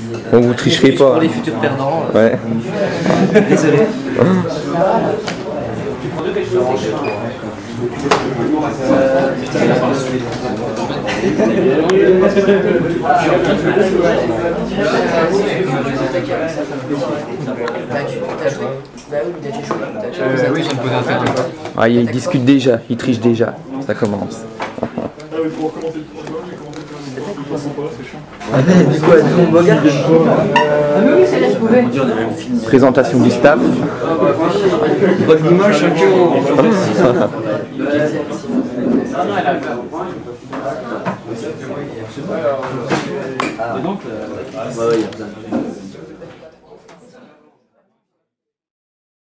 Bon, vous tricherez pas. Pour les Hein. futurs perdants. Ouais. Désolé. Oui, j'ai une bonne tête. Ah, ils discutent déjà, ils trichent déjà. Ça commence. Du coup, on regarde. Présentation du staff. Pas de l'image, chacun. Ah, donc,